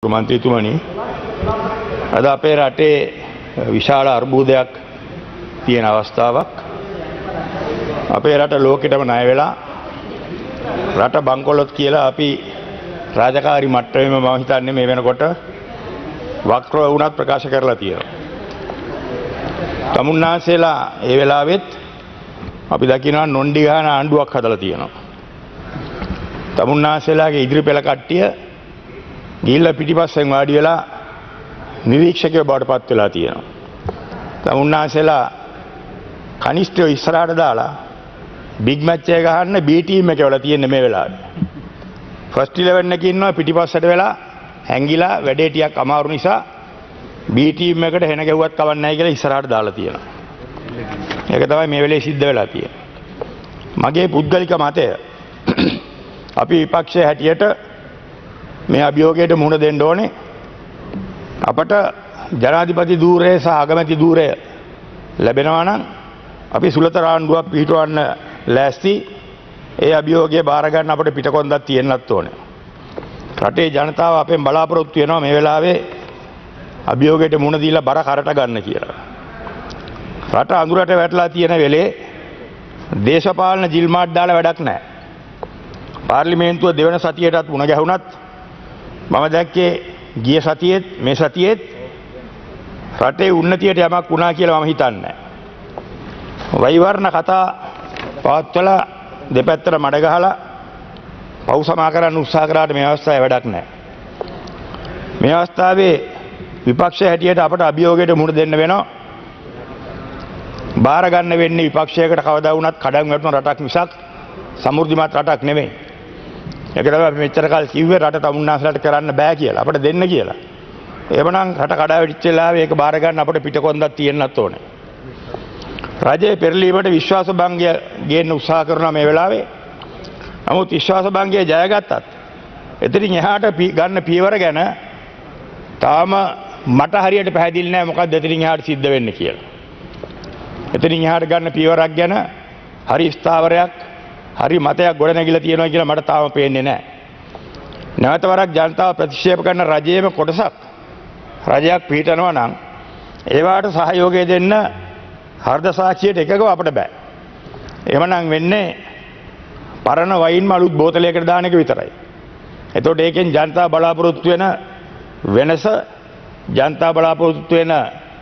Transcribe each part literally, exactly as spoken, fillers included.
මන්ත්‍රීතුමනි අද අපේ රටේ විශාල අර්බුදයක් තියෙන අවස්ථාවක් අපේ රට ලෝකෙටම ණය වෙලා රට බංකොලොත් කියලා අපි රාජකාරී මට්ටමේම මම හිතන්නේ මේ වෙනකොට වක්‍ර වුණත් ප්‍රකාශ කරලා තියෙනවා. තමුන්නාසෙලා ඒ වෙලාවෙත් අපි දකිනවා නොන්ඩි ගහන ආණ්ඩුවක් හදලා තියෙනවා. තමුන්නාසෙලාගේ ඉදිරි පෙළ කට්ටිය ගිහිල්ලා පිටිපස්සෙන් වාඩි වෙලා නිරීක්ෂකයෝ බවට පත් වෙලා තියෙනවා. තමුන්නාසෙලා කනිෂ්ඨයෝ ඉස්සරහට දාලා බිග් මැච් එක ගහන්න බී ටීම් එකේ වල තියෙන්නේ මේ වෙලාවේ. ෆස්ට් ඉලෙවන් එකේ ඉන්නවා පිටිපස්සට වෙලා හැංගිලා වැඩේ ටිකක් අමාරු නිසා බී ටීම් එකට හෙන ගැහුවත් කවන්නේ නැහැ කියලා ඉස්සරහට දාලා තියෙනවා. ඒක තමයි මේ වෙලේ සිද්ධ වෙලා තියෙන්නේ. මගේ පුද්ගලික මතය අපි විපක්ෂයේ හැටියට මේ අභියෝගයට මුහුණ දෙන්න ඕනේ. අපට ජනාධිපති ධූරය සහ අගමැති ධූරය ලැබෙනවා නම් අපි සුලතර ආණ්ඩුවක් පිහිටවන්න ලෑස්ති. ඒ අභියෝගය බාර ගන්න අපිට පිටකොන්දක් තියෙන්නත් ඕනේ. රටේ ජනතාව අපෙන් බලාපොරොත්තු වෙනවා මේ වෙලාවේ අභියෝගයට මුහුණ දීලා බර කරට ගන්න කියලා. රට අඳුරට වැටලා තියෙන වෙලේ දේශපාලන ජිල්මාට් දාලා වැඩක් නැහැ. පාර්ලිමේන්තුව දෙවන සතියේටත් මුණ ගැහුණත් මම දැක්කේ ගිය සතියේත් මේ සතියේත් රටේ උන්නතියට යමක් වුණා කියලා මම හිතන්නේ. වෛවර්ණ කතා පවත්වලා දෙපැත්තට මඩ ගහලා පව් සමා කරන්න උත්සාහ කරාට මේ අවස්ථාවේ වැඩක් නැහැ. මේ අවස්ථාවේ විපක්ෂය හැටියට අපට අභියෝගයට මුහුණ දෙන්න වෙනවා. බාර ගන්න වෙන්නේ විපක්ෂයකට කවදා වුණත් කඩන් වැටුණ රටක් මිසක් සමෘද්ධිමත් රටක් නෙමෙයි. ඒක තමයි අපි මෙච්චර කාල කිව්වේ රට තමුන්නාසලට කරන්න බෑ කියලා අපිට දෙන්න කියලා. එහෙමනම් රට කඩා වැටිච්ච වෙලාවේ ඒක බාර ගන්න අපිට පිටකොන්දක් තියෙන්නත් ඕනේ. රජයේ පෙරලීමට විශ්වාස භංගය ගේන්න උත්සාහ කරනවා මේ වෙලාවේ. නමුත් විශ්වාස භංගය ජයගත්තත් එතනින් එහාට ගන්න පියවර ගැන තාම මට හරියට පැහැදිලි නෑ මොකක්ද එතනින් එහාට සිද්ධ වෙන්නේ කියලා. එතනින් එහාට ගන්න පියවරක් ගැන හරි ස්ථාවරයක් හරි මතයක් ගොඩනැගිලා තියෙනවා කියලා මට තාම පේන්නේ නැහැ. නැවත වරක් ජනතාව ප්‍රතික්ෂේප කරන රජයේම කොටසක් රජයක් පිළිටනවා නම් ඒවට සහයෝගය දෙන්න හර්ධ සාක්ෂියට එකගව අපිට බෑ. එහෙමනම් වෙන්නේ පරණ වයින් මලුත් බෝතලයකට දාන එක විතරයි. එතකොට ඒකෙන් ජනතාව බලාපොරොත්තු වෙන වෙනස ජනතාව බලාපොරොත්තු වෙන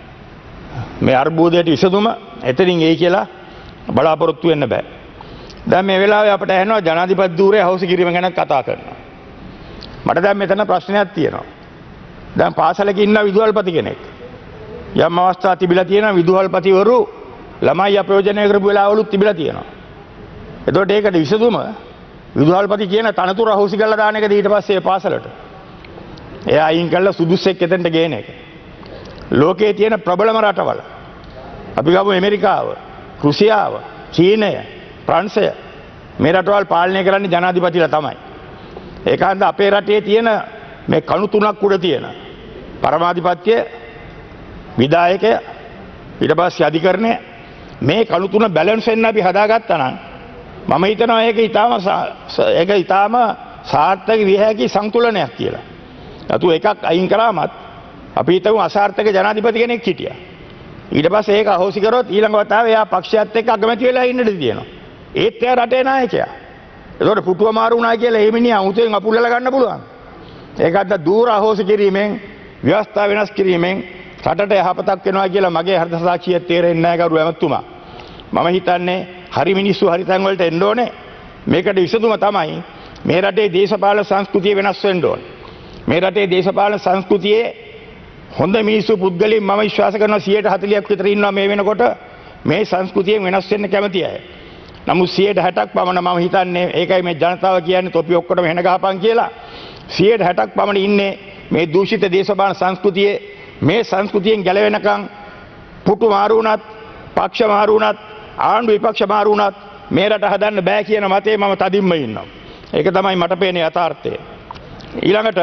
මේ අර්බුදයට විසඳුම එතනින් එයි කියලා බලාපොරොත්තු වෙන්න බෑ. දැන් මේ වෙලාවේ අපිට ඇහෙනවා ජනාධිපති ධූරය හවුස් කිරීම ගැන කතා කරනවා. මට දැන් මෙතන ප්‍රශ්නයක් තියෙනවා. දැන් පාසලක ඉන්න විදුහල්පති කෙනෙක් යම් අවස්ථා තිබිලා තියෙනවා විදුහල්පතිවරු ළමයි අපයෝජනය කරපු වෙලාවලුත් තිබිලා තියෙනවා. එතකොට ඒකට විසඳුම විදුහල්පති කියන තනතුර හවුස් කරලා දාන එකද ඊට පස්සේ පාසලට. එයා අයින් කරලා සුදුස්සෙක් එතෙන්ට ගේන එක. ලෝකයේ තියෙන ප්‍රබලම රටවල අපි ගමු ඇමරිකාව, රුසියාව, චීනය, ප්‍රංශය මේ රටවල් පාලනය කරන්නේ ජනාධිපතිලා තමයි. ඒකන්ද අපේ රටේ තියෙන මේ කණු තුනක් උඩ තියෙන පරමාධිපත්‍ය විධායකය ඊට පස්සේ අධිකරණය මේ කණු තුන බැලන්ස් වෙන්න අපි හදාගත්තා නම් මම හිතනවා ඒක ඊටාම ඒක ඊටාම සාර්ථක විය හැකි සංතුලනයක් කියලා. අතු එකක් අයින් කරාමත් අපි හිතමු අසාර්ථක ජනාධිපති කෙනෙක් හිටියා. ඊට පස්සේ ඒක අහෝසි කරොත් ඊළඟ වතාවේ එයා පක්ෂයත් එක්ක අගමැති වෙලා ඉන්නද තියෙනවා. ඒත් එයා රටේ නායකයා. ඒකට පුටුව මාරු වුණා කියලා ඒ මිනිහා උතෙන් අපුල්ලලා ගන්න පුළුවන්. ඒකත් දූර අහෝසි කිරීමෙන් ව්‍යවස්ථා වෙනස් කිරීමෙන් රටට යහපතක් වෙනවා කියලා මගේ හෘද සාක්ෂිය තේරෙන්නේ නැහැ ගරු ඇමතුමා. මම හිතන්නේ හරි මිනිස්සු හරි තැන් වලට එන්න ඕනේ. මේකට විසඳුම තමයි මේ රටේ දේශපාලන සංස්කෘතිය වෙනස් වෙන්න ඕනේ. මේ රටේ දේශපාලන සංස්කෘතියේ හොඳ මිනිස්සු පුද්ගලයන් මම විශ්වාස කරනවා සියයට හතළියක් විතර ඉන්නවා මේ වෙනකොට මේ සංස්කෘතියෙන් වෙනස් වෙන්න කැමති අය. නමුත් සියයට හැටක් පමණ මම හිතන්නේ ඒකයි මේ ජනතාව කියන්නේ තොපි ඔක්කොටම හෙන ගහපන් කියලා. සියයට හැටක් පමණ ඉන්නේ මේ දූෂිත දේශපාලන සංස්කෘතියේ මේ සංස්කෘතියෙන් ගැලවෙනකන් පුටු මාරු වුණත්, පක්ෂ මාරු වුණත්, ආණ්ඩු විපක්ෂ මාරු වුණත් මේ රට හදන්න බෑ කියන මතේ මම තදින්ම ඉන්නවා. ඒක තමයි මට පේන යථාර්ථය. ඊළඟට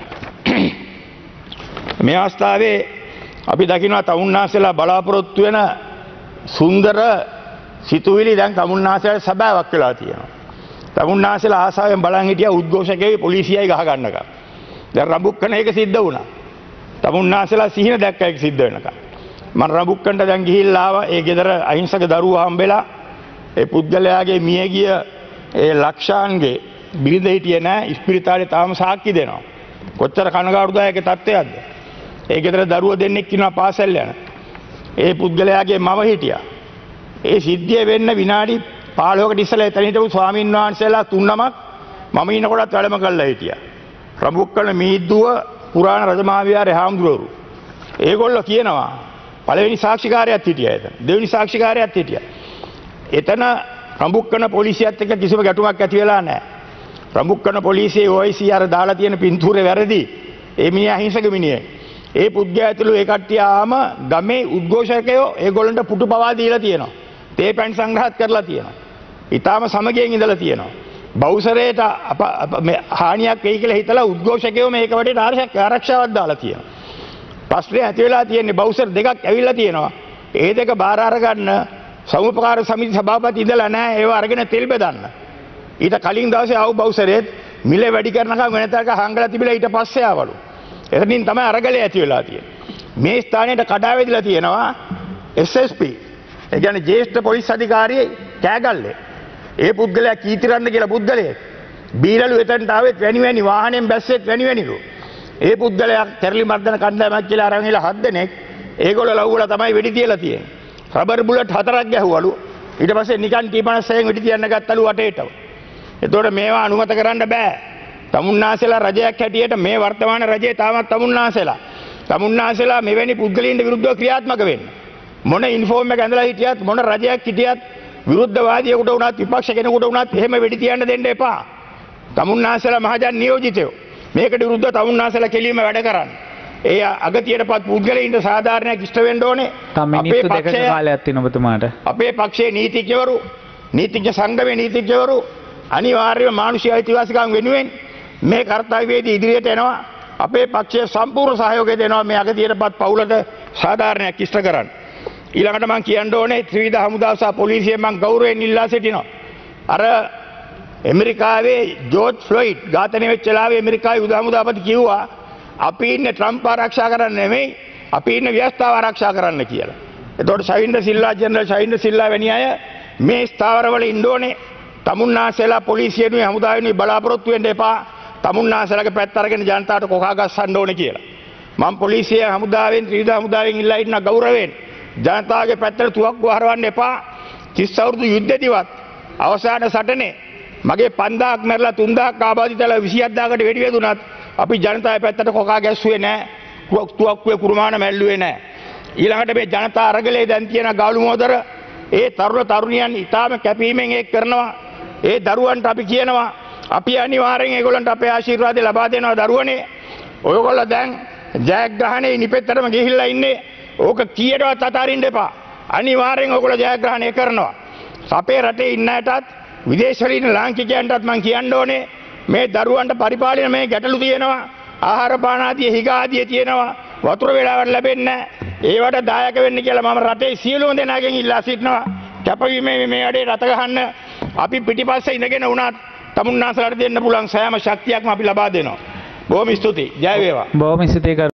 මේ අවස්ථාවේ අපි දකිනවා තමුන්නාසෙලා බලාපොරොත්තු වෙන සුන්දර සිතුවිලි දැන් තමුන්නාසෙලා සබාවක් වෙලා තියෙනවා. තමුන්නාසෙලා ආසාවෙන් බලන් හිටියා උද්ඝෝෂකයයි පොලිසියයි ගහ ගන්නකම්. දැන් රඹුක්කන ඒක සිද්ධ වුණා. තමුන්නාසලා සිහින දැක්ක එක සිද්ධ වෙනකම්. මම රඹුක්කන්ට දැන් ගිහිල්ලා ආවා. ඒ ගෙදර අහිංසක දරුවෝ හම්බෙලා ඒ පුද්ගලයාගේ මියගිය ඒ ලක්ෂාන්ගේ බිරිඳ හිටියේ නෑ. ඉස්පිරිතාලේ තාම සාක්ෂි දෙනවා. කොච්චර කනගාටුදායක තත්ත්වයක්ද. ඒ ගෙදර දරුවෝ දෙන්නෙක් ඉන්නවා පාසල් යන. ඒ පුද්ගලයාගේ මව හිටියා. ඒ සිද්ධිය වෙන්න විනාඩි පහළොවකට ඉස්සෙල්ලා එතන හිටපු ස්වාමීන් වහන්සේලා තුන්නමක් මම ඉන්නකොටත් වැඩම කළා හිටියා. රඹුක්කන මීද්දුව පුරාණ රජමහා විහාරේ හාමුදුරුවෝ. ඒගොල්ලෝ කියනවා පළවෙනි සාක්ෂිකාරයත් හිටියා එතන. දෙවෙනි සාක්ෂිකාරයත් හිටියා. එතන රඹුක්කන පොලිසියත් එක්ක කිසිම ගැටුමක් ඇති වෙලා නැහැ. රඹුක්කන පොලිසියේ ඔ ආයි සී ආර දාලා තියෙන පින්තූරේ වැරදි. ඒ මිනිහා අහිංසක මිනිහෙක්. ඒ පුද්ගලයා ඇතුළු ඒ කට්ටිය ආම ගමේ උද්ඝෝෂකයෝ ඒගොල්ලන්ට පුටු පවා දීලා තියෙනවා. තේ පැන් සංග්‍රහත් කරලා තියෙනවා. ඊටාම සමගියෙන් ඉඳලා තියෙනවා. බෞසරයට හානියක් වෙයි කියලා හිතලා උද්ඝෝෂකයෝ මේක වටේට ආරක්ෂාවක් දාලා තියෙනවා. ප්‍රශ්නේ ඇති වෙලා තියෙන්නේ බෞසර් දෙකක් ඇවිල්ලා තියෙනවා. ඒ දෙක බාර අරගන්න සමුපකාර සමිති සභාපති ඉඳලා නැහැ. ඒව අරගෙන තෙල් බෙදන්න. ඊට කලින් දවසේ ආව බෞසරෙත් මිල වැඩි කරනකම් වෙනතක හංගලා තිබිලා ඊට පස්සේ ආවලු. එතනින් තමයි අරගලේ ඇති වෙලා තියෙන්නේ. මේ ස්ථානයට කඩාවැදිලා තියෙනවා එස් එස් පී. ඒ කියන්නේ ජ්‍යෙෂ්ඨ පොලිස් අධිකාරියේ කෑගල්ලේ. ඒ පුද්ගලයා කීතිරන්න කියලා පුද්ගලයෙක්. බීරලු එතනට ආවෙත් වැනි වැනි වාහනයෙන් බැස්සෙත් වැනි වැනිලු. ඒ පුද්ගලයා කැරලි මර්දන කණ්ඩායමක් කියලා අරන් ඉලා හත් දෙනෙක් ඒගොල්ලෝ ලව්වලා තමයි වෙඩි තියලා තියෙන්නේ. රබර් බුලට් හතරක් ගැහුවලු. ඊට පස්සේ නිකන් ටී පනස්සෙන් වෙඩි තියන්න ගත්තලු වටේටම. එතකොට මේවා අනුමත කරන්න බෑ. තමුන්නාසෙලා රජයක් හැටියට මේ වර්තමාන රජයේ තාමත් තමුන්නාසෙලා. තමුන්නාසෙලා මෙවැනි පුද්ගලයන්ට විරුද්ධව ක්‍රියාත්මක වෙන්න. මොන ඉන්ෆෝම් එක ඇඳලා හිටියත් මොන රජයක් හිටියත් විරුද්ධවාදියෙකුට වුණත් විපක්ෂ කෙනෙකුට වුණත් එහෙම වෙඩි තියන්න දෙන්න එපා. තමුන්නාසෙලා මහජන නියෝජිතයෝ. මේකට විරුද්ධව තමුන්නාසෙලා කෙලින්ම වැඩ කරන්න. ඒ අගතියටපත් පුද්ගලයින්ට සාධාරණයක් ඉෂ්ට වෙන්න ඕනේ. තම මිනිත්තු දෙකක කාලයක් තියෙන ඔබතුමාට. අපේ පක්ෂයේ නීතිඥවරු, නීතිඥ සංගමේ නීතිඥවරු අනිවාර්යයෙන්ම මානුෂික අයිතිවාසිකම් වෙනුවෙන් මේ කාර්යවේදී ඉදිරියට එනවා. අපේ පක්ෂයේ සම්පූර්ණ සහයෝගය දෙනවා මේ අගතියටපත් පවුලට සාධාරණයක් ඉෂ්ට කරන්න. ඊළඟට මම කියන්න ඕනේ ත්‍රිවිධ හමුදාව සහ පොලිසිය මම ගෞරවයෙන් ඉල්ලා සිටිනවා. අර ඇමරිකාවේ ජෝර්ජ් ෆ්ලොයිඩ් ඝාතනය වෙච්ච වෙලාවේ ඇමරිකාවේ යුද හමුදාපති කිව්වා අපි ඉන්නේ ට්‍රම්ප් ආරක්ෂා කරන්න නෙමෙයි අපි ඉන්නේ ව්‍යවස්ථාව ආරක්ෂා කරන්න කියලා. එතකොට ශවින්ද්‍ර සිල්වා ජෙනරල් ශවින්ද්‍ර සිල්වා වැනි අය මේ ස්ථාවරවල ඉන්න ඕනේ. තමුන්නාසෙලා පොලිසියනුයි හමුදාවෙනුයි බලාපොරොත්තු වෙන්න එපා. තමුන්නාසෙලාගේ පැත්ත අරගෙන ජනතාවට කොකා ගස්සන්න ඕනේ කියලා. මම පොලිසිය හමුදාවෙන් ත්‍රිවිධ හමුදාවෙන් ඉල්ලා ඉන්න ගෞරවයෙන් ජනතාවගේ පැත්තට තුවක්කු හරවන්න එපා. තිස් අවුරුදු යුද්ධෙදිවත් අවසාන සටනේ මගේ පන්දාක් මැරලා තුන්දාක් ආබාධිතලා විසිහත් දාකට වෙඩි වැදුනත් අපි ජනතාවේ පැත්තට කොකා ගැස්සුවේ නැහැ. තුවක්කුවේ කුරුමාන මැල්ලුවේ නැහැ. ඊළඟට මේ ජනතා අරගලේ දැන් තියෙන ගාලු මෝදර ඒ තරුණ තරුණියන් ඊටාම කැපීමෙන් ඒක කරනවා. ඒ දරුවන්ට අපි කියනවා අපි අනිවාර්යෙන් ඒගොල්ලන්ට අපේ ආශිර්වාදය ලබා දෙනවා දරුවනේ. ඔයගොල්ලෝ දැන් ජයග්‍රහණේ නිපෙත්තටම ගිහිල්ලා ඉන්නේ. ඕක කීයටවත් අතාරින්න එපා. අනිවාර්යෙන් ඔයගොල්ලෝ ජයග්‍රහණය කරනවා. අපේ රටේ ඉන්න අයටත් විදේශවල ඉන්න ලාංකිකයන්ටත් මම කියන්න ඕනේ මේ දරුවන්ට පරිපාලන මේ ගැටලු තියෙනවා. ආහාර පාන ආදී හිග ආදී තියෙනවා. වතුර වේලාවට ලැබෙන්නේ නැහැ. ඒවට දායක වෙන්න කියලා මම රටේ සියලුම දෙනාගෙන් ඉල්ලා සිටිනවා. කැපවීමේ මේ වැඩේ රට ගහන්න අපි පිටිපස්සේ ඉඳගෙන වුණත් තමුන්නාසලට දෙන්න පුළුවන් සෑම ශක්තියක්ම අපි ලබා දෙනවා. බොහොම ස්තුතියි. ජය වේවා. බොහොම ස්තුතියි.